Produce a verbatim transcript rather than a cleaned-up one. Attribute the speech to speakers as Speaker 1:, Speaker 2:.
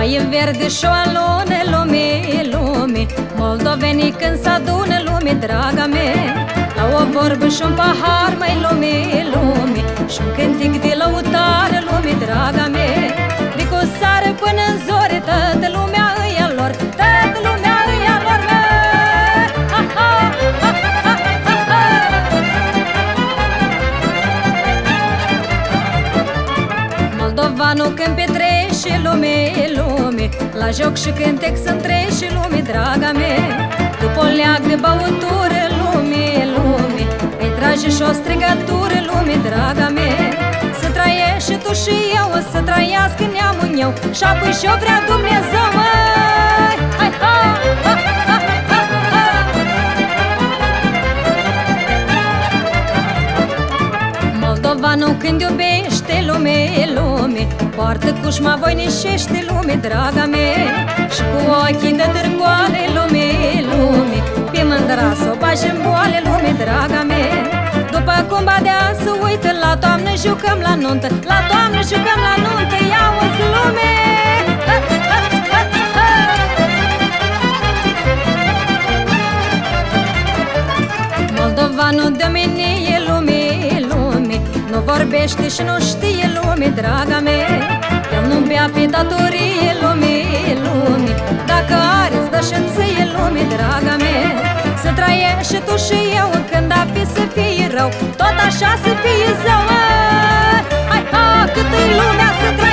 Speaker 1: e verde și o alună lume, lume, moldovenii când s-adună lume, draga mea. La o vorbă și un pahar, mai lume, lume, și un cântic de lăutare, lume, draga mea. De cu sară până în zore, toată lumea îi a lor, toată lumea îi a lor, mea. Ha, ha, ha, ha, ha, ha. Moldovanul când petrece lume, lume, la joc și cântec să-ntrece lume, draga mea. După o leac de băutură, lume, lume, îi trage și o strigătură, lume, draga mea. Să trăiești și tu și eu, să trăiască neamul meu, și apoi și-o vrea Dumnezeu, măi. Hai, ha, ha, ha, ha, ha. Moldovanul când iubește lume, lume, poartă cușma voinișește lume, draga mea. Și cu ochii de târgoale, lume, lume, pe mândra s-o bagi în boale, lume, draga mea. După cum badea să uită, la toamnă jucăm la nuntă, la toamnă jucăm la nuntă, ia-o-ți lume. Moldovanul de mine e lume, lume, nu vorbește și nu știe lume, draga mea. El nu bea pe datorie, lume, lume, dacă are îți dă și ție, lume, draga mea. Să trăiești și tu și eu, când a fi să fie rău, tot așa să fie zău, mă. Hai, ha, cât-i lumea să trăiești.